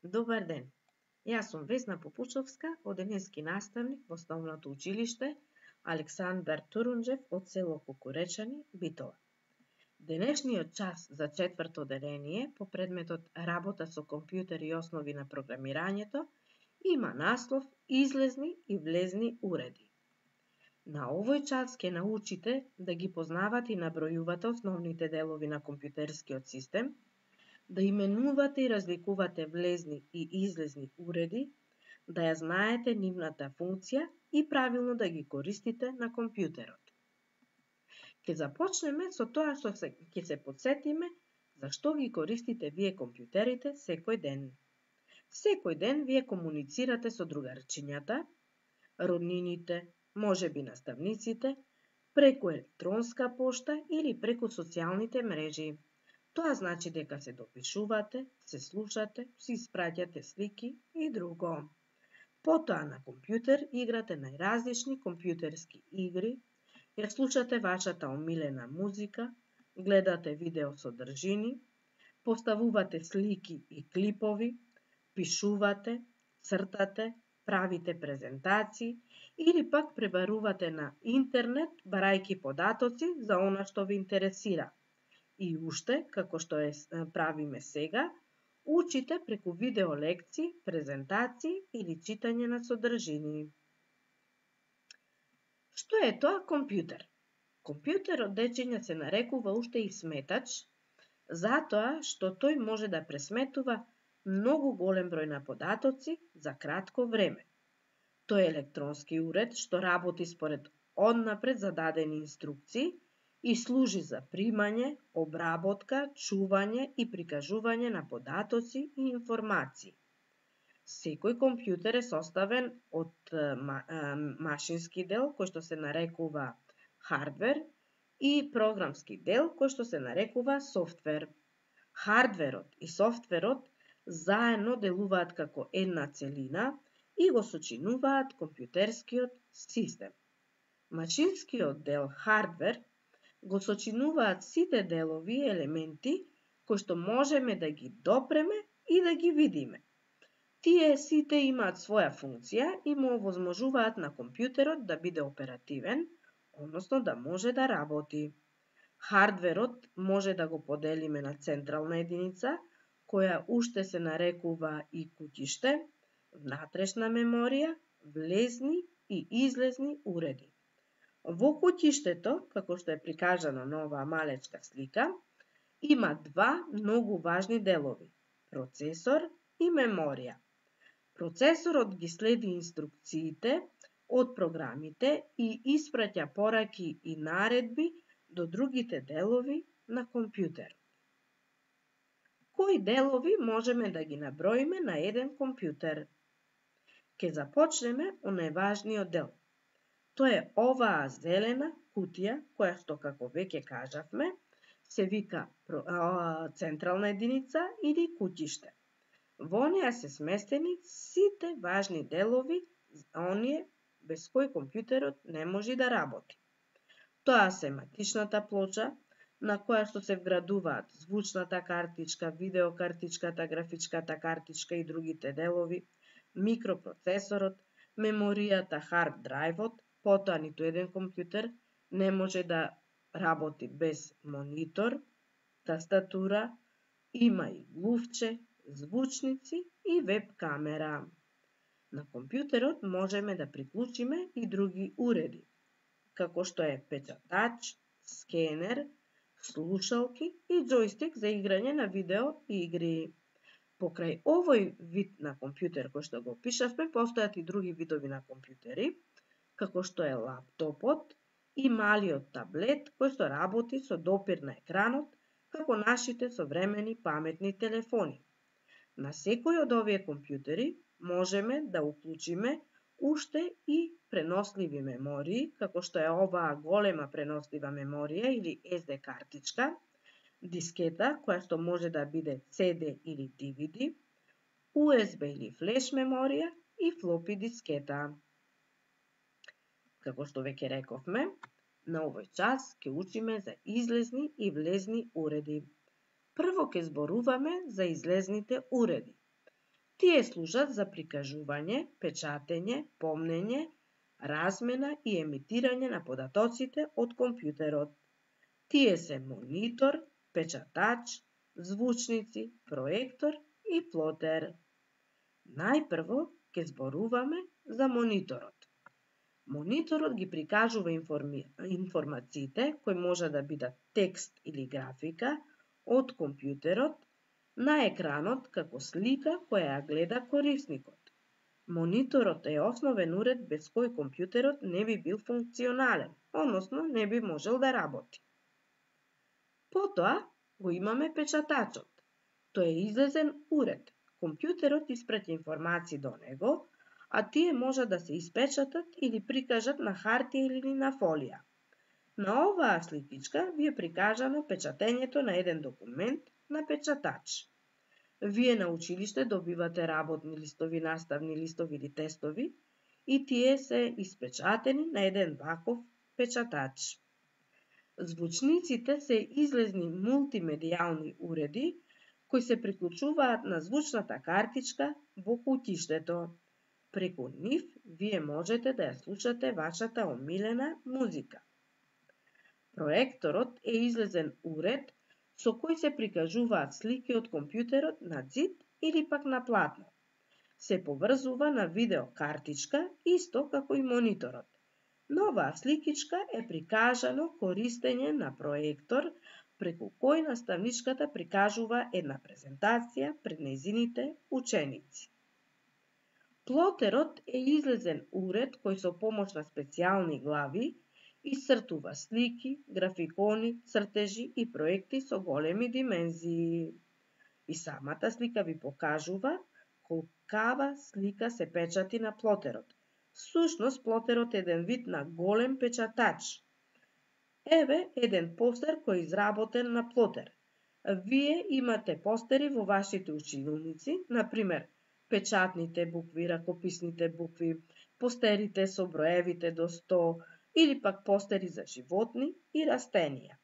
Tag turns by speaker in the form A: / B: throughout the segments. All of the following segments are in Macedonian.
A: Добар ден! Јас сум Весна Попучовска, оденески наставник во Основното училиште Александар Турунџев од село Кукуречани, Битола. Денешниот час за четврто одделение по предметот Работа со компјутер и основи на програмирањето има наслов Излезни и влезни уреди. На овој час ќе научите да ги познавате и набројувате основните делови на компјутерскиот систем, да именувате и разликувате влезни и излезни уреди, да ја знаете нивната функција и правилно да ги користите на компјутерот. Ке започнеме со тоа што ќе се потсетиме зашто ги користите вие компјутерите секој ден. Секој ден вие комуницирате со другарчињата, роднините, можеби наставниците, преку електронска пошта или преку социјалните мрежи. Тоа значи дека се допишувате, се слушате, се испраќате слики и друго. Потоа на компјутер играте најразлични компјутерски игри, ја слушате вашата омилена музика, гледате видео содржини, поставувате слики и клипови, пишувате, цртате, правите презентации или пак пребарувате на интернет барајки податоци за она што ви интересира. И уште, како што правиме сега, учите преку видео лекции, презентации или читање на содржини. Што е тоа компјутер? Компјутер од дечиња се нарекува уште и сметач, затоа што тој може да пресметува многу голем број на податоци за кратко време. Тој е електронски уред што работи според однапред зададени инструкции и служи за примање, обработка, чување и прикажување на податоци и информации. Секој компјутер е составен од машински дел, кој што се нарекува хардвер, и програмски дел, кој што се нарекува софтвер. Хардверот и софтверот заедно делуваат како една целина и го сочинуваат компјутерскиот систем. Машинскиот дел, хардвер, го сочинуваат сите делови и елементи кои што можеме да ги допреме и да ги видиме. Тие сите имаат своја функција и му овозможуваат на компјутерот да биде оперативен, односно да може да работи. Хардверот може да го поделиме на централна единица, која уште се нарекува и куќиште, внатрешна меморија, влезни и излезни уреди. Во куќиштето, како што е прикажано на оваа малечка слика, има два многу важни делови – процесор и меморија. Процесорот ги следи инструкциите од програмите и испраќа пораки и наредби до другите делови на компјутерот. Кои делови можеме да ги наброиме на еден компјутер? Ке започнеме од најважниот дел. Тоа е оваа зелена кутија, која што, како веќе кажавме, се вика централна единица или куќиште. Во неа се сместени сите важни делови, оние без кои компјутерот не може да работи. Тоа се матичната плоча, на која што се вградуваат звучната картичка, видеокартичката, графичката картичка и другите делови, микропроцесорот, меморијата, хард драйвот. Потоа ниту еден компјутер не може да работи без монитор, тастатура, има и глувче, звучници и веб камера. На компјутерот можеме да приклучиме и други уреди, како што е печатач, скенер, слушалки и џојстик за играње на видео игри. Покрај овој вид на компјутер кој што го опишавме, постојат и други видови на компјутери, како што е лаптопот и малиот таблет кој што работи со допир на екранот, како нашите современи паметни телефони. На секој од овие компјутери можеме да уклучиме уште и преносливи мемории, како што е оваа голема пренослива меморија или SD картичка, дискета која што може да биде CD или DVD, USB или флеш меморија и флопи дискета. Како што веќе рековме, на овој час ќе учиме за излезни и влезни уреди. Прво ќе зборуваме за излезните уреди. Тие служат за прикажување, печатење, помнење, размена и емитирање на податоците од компјутерот. Тие се монитор, печатач, звучници, проектор и плотер. Најпрво ќе зборуваме за мониторот. Мониторот ги прикажува информациите, кои може да бидат текст или графика, од компјутерот на екранот како слика која ја гледа корисникот. Мониторот е основен уред без кој компјутерот не би бил функционален, односно не би можел да работи. Потоа го имаме печатачот. Тој е излезен уред. Компјутерот испраќа информации до него, а тие може да се испечатат или прикажат на хартија или на фолија. На оваа сликичка ви е прикажано печатењето на еден документ на печатач. Вие на училиште добивате работни листови, наставни листови или тестови и тие се испечатени на еден ваков печатач. Звучниците се излезни мултимедијални уреди кои се приклучуваат на звучната картичка во куќиштето. Преку нив вие можете да ја слушате вашата омилена музика. Проекторот е излезен уред со кој се прикажуваат слики од компјутерот на ѕид или пак на платно. Се поврзува на видеокартичка исто како и мониторот. На оваа сликичка е прикажано користење на проектор преку кој наставничката прикажува една презентација пред нејзините ученици. Плотерот е излезен уред кој со помош на специјални глави исцртува слики, графикони, цртежи и проекти со големи димензии. И самата слика ви покажува колкава слика се печати на плотерот. Всушност, плотерот е еден вид на голем печатач. Еве еден постер кој е изработен на плотер. Вие имате постери во вашите училници, например, печатните букви, ракописните букви, постерите со броевите до 100 или пак постери за животни и растенија.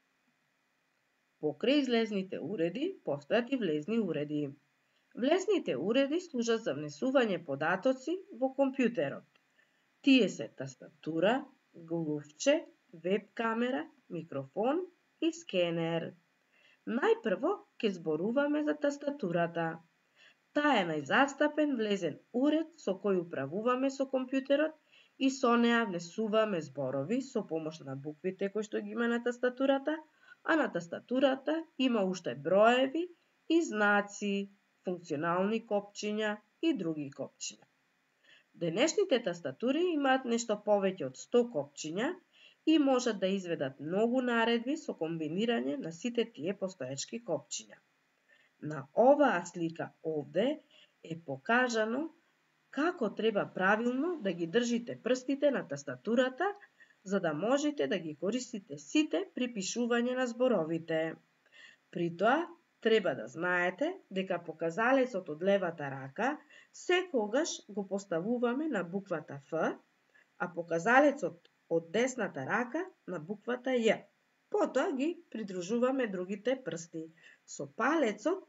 A: Покрај излезните уреди, постојат и влезни уреди. Влезните уреди служат за внесување податоци во компјутерот. Тие се тастатура, глувче, веб-камера, микрофон и скенер. Најпрво ќе зборуваме за тастатурата. Таа е најзастапен влезен уред со кој управуваме со компјутерот и со неа внесуваме зборови со помош на буквите кои што ги има на тастатурата, а на тастатурата има уште броеви и знаци, функционални копчиња и други копчиња. Денешните тастатури имаат нешто повеќе од 100 копчиња и можат да изведат многу наредби со комбинирање на сите тие постоечки копчиња. На оваа слика овде е покажано како треба правилно да ги држите прстите на тастатурата, за да можете да ги користите сите при пишување на зборовите. При тоа, треба да знаете дека показалецот од левата рака секогаш го поставуваме на буквата Ф, а показалецот од десната рака на буквата Ј. Потоа ги придружуваме другите прсти. Со палецот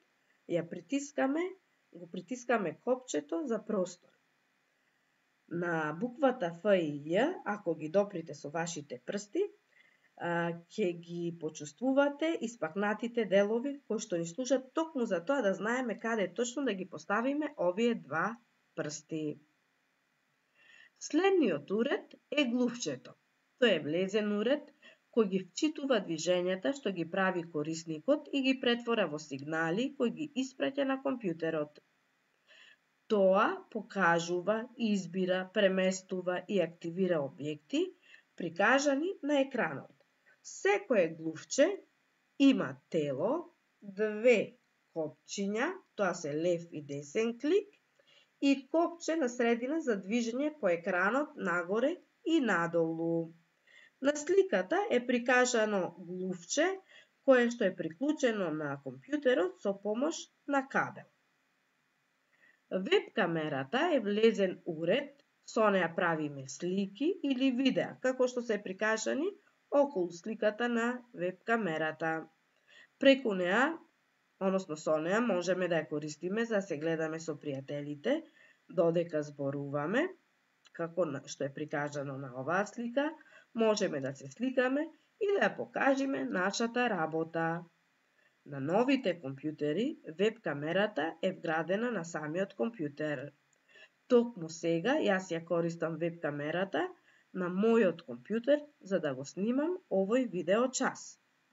A: го притискаме копчето за простор. На буквата Ф и Ј, ако ги доприте со вашите прсти, ќе ги почувствувате испакнатите делови кои што ни служат токму за тоа да знаеме каде точно да ги поставиме овие два прсти. Следниот уред е глувчето. Тој е влезен уред кој ги вчитува движењата што ги прави корисникот и ги претвора во сигнали кои ги испраќа на компјутерот. Тоа покажува, избира, преместува и активира објекти прикажани на екранот. Секое глувче има тело, две копчиња, тоа се лев и десен клик, и копче на средина за движење по екранот нагоре и надолу. На сликата е прикажано глувче кое што е приклучено на компјутерот со помош на кабел. Веб-камерата е влезен уред, со неа правиме слики или видеа, како што се прикажани околу сликата на веб-камерата. Преку неа односно со неа можеме да ја користиме за да се гледаме со пријателите, додека зборуваме, како што е прикажано на оваа слика, можеме да се сликаме и да ја покажеме нашата работа. На новите компјутери, веб камерата е вградена на самиот компјутер. Токму сега јас ја користам веб камерата на мојот компјутер за да го снимам овој видео час.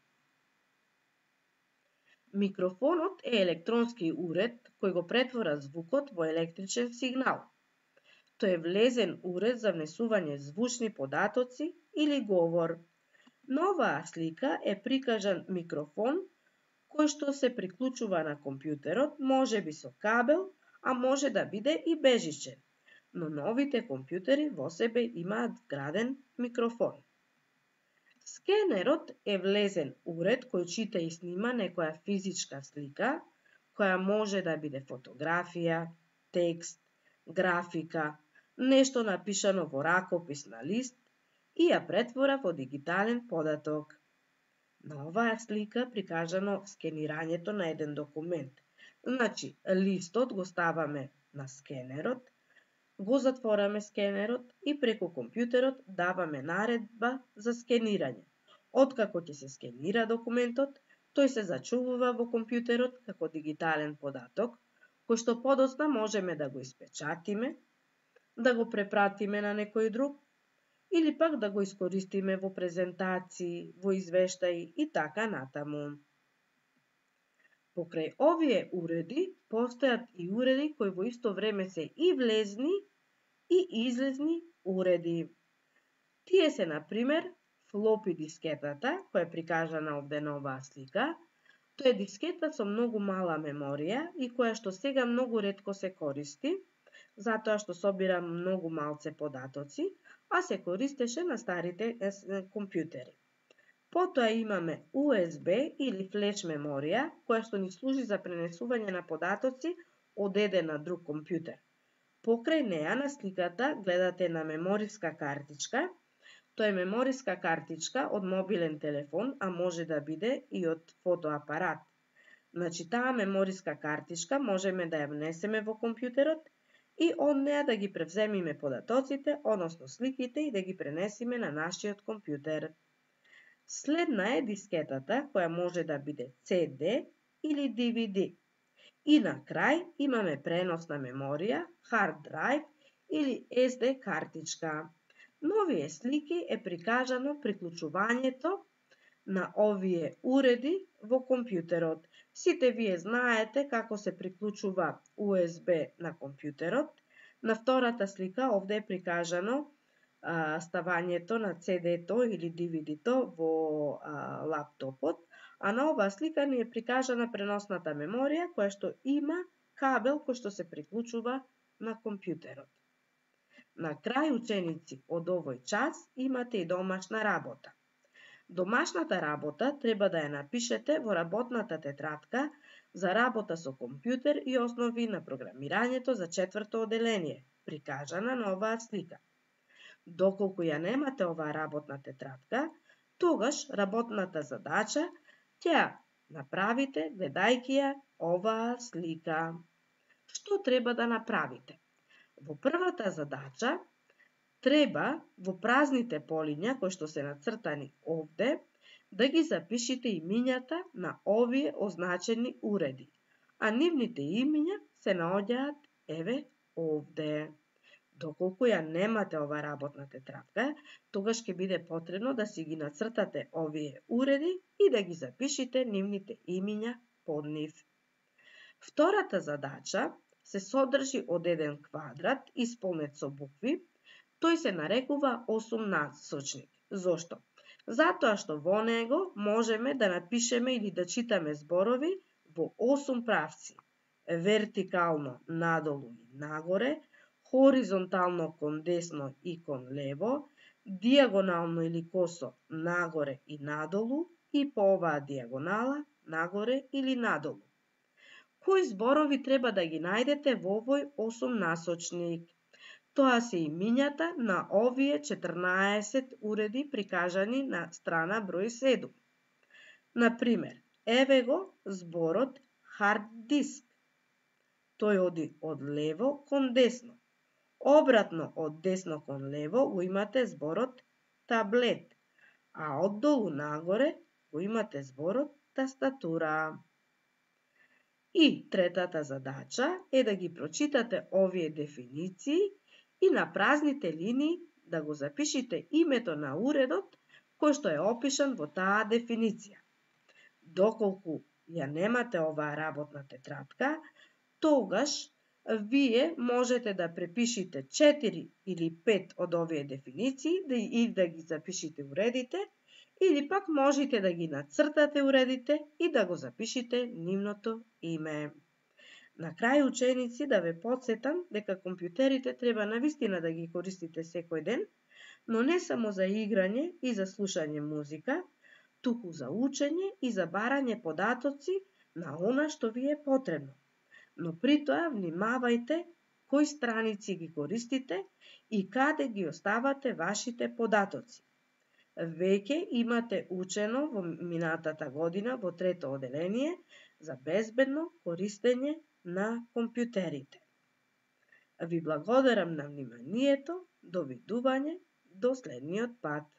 A: Микрофонот е електронски уред кој го претвора звукот во електричен сигнал. Тој е влезен уред за внесување звучни податоци или говор. На оваа слика е прикажан микрофон кој што се приклучува на компјутерот, можеби со кабел, а може да биде и бежичен. Но новите компјутери во себе имаат вграден микрофон. Скенерот е влезен уред кој чита и снима некоја физичка слика, која може да биде фотографија, текст, графика, нешто напишано во ракопис на лист и ја претвора во дигитален податок. На оваа слика прикажано скенирањето на еден документ. Значи, листот го ставаме на скенерот, го затвораме скенерот и преку компјутерот даваме наредба за скенирање. Откако ќе се скенира документот, тој се зачувува во компјутерот како дигитален податок, кој што подоцна можеме да го испечатиме, да го препратиме на некој друг, или пак да го искористиме во презентации, во извештаи и така натаму. Покрај овие уреди, постојат и уреди кои во исто време се и влезни и излезни уреди. Тие се, например, флопи дискетата, која е прикажана овде на оваа слика. Тоа е дискета со многу мала меморија и која што сега многу ретко се користи, затоа што собира многу малце податоци, а се користеше на старите компјутери. Потоа имаме USB или флеш меморија, која што ни служи за пренесување на податоци од еден на друг компјутер. Покрај неа на сликата гледате на мемориска картичка. Тоа е мемориска картичка од мобилен телефон, а може да биде и од фотоапарат. Значи, таа мемориска картичка можеме да ја внесеме во компјутерот и од неа да ги превземиме податоците, односно сликите, и да ги пренесиме на нашиот компјутер. Следна е дискетата, која може да биде CD или DVD. И на крај имаме преносна меморија, hard drive или SD картичка. На овие слики е прикажано приклучувањето на овие уреди во компјутерот. Сите вие знаете како се приклучува USB на компјутерот. На втората слика овде е прикажано ставањето на CD-то или DVD-то во лаптопот, а на оваа слика ни е прикажана преносната меморија која што има кабел кој што се приклучува на компјутерот. На крај, ученици, од овој час имате и домашна работа. Домашната работа треба да ја напишете во работната тетрадка за работа со компјутер и основи на програмирањето за 4-то оделение, прикажана на оваа слика. Доколку ја немате оваа работна тетрадка, тогаш работната задача ќе ја направите гледајќи ја оваа слика. Што треба да направите? Во првата задача треба во празните полиња кои што се нацртани овде да ги запишите имињата на овие означени уреди, а нивните имиња се наоѓаат еве овде. Доколку ја немате ова работна тетрадка, тогаш ќе биде потребно да си ги нацртате овие уреди и да ги запишите нивните имиња под нив. Втората задача се содржи од еден квадрат исполнет со букви. Тој се нарекува осумнасочник. Зошто? Затоа што во него можеме да напишеме или да читаме зборови во 8 правци. Вертикално надолу и нагоре, хоризонтално кон десно и кон лево, дијагонално или косо нагоре и надолу и по оваа дијагонала нагоре или надолу. Кои зборови треба да ги најдете во овој осумнасочник? Тоа се имињата на овие 14 уреди прикажани на страна број 7. Например, еве го зборот hard disk. Тој оди од лево кон десно. Обратно од десно кон лево го имате зборот таблет, а од долу нагоре го имате зборот тастатура. И третата задача е да ги прочитате овие дефиниции и на празните линии да го запишите името на уредот кој што е опишан во таа дефиниција. Доколку ја немате оваа работна тетрадка, тогаш вие можете да препишите 4 или 5 од овие дефиниции и да ги запишите уредите, или пак можете да ги нацртате уредите и да го запишите нивното име. На крај, ученици, да ве потсетам дека компјутерите треба навистина да ги користите секој ден, но не само за играње и за слушање музика, туку за учење и за барање податоци на она што ви е потребно. Но при тоа внимавајте кои страници ги користите и каде ги оставате вашите податоци. Веќе имате учено во минатата година во трето оделение за безбедно користење на компјутерите. Ви благодарам на вниманието, довидување до следниот пат.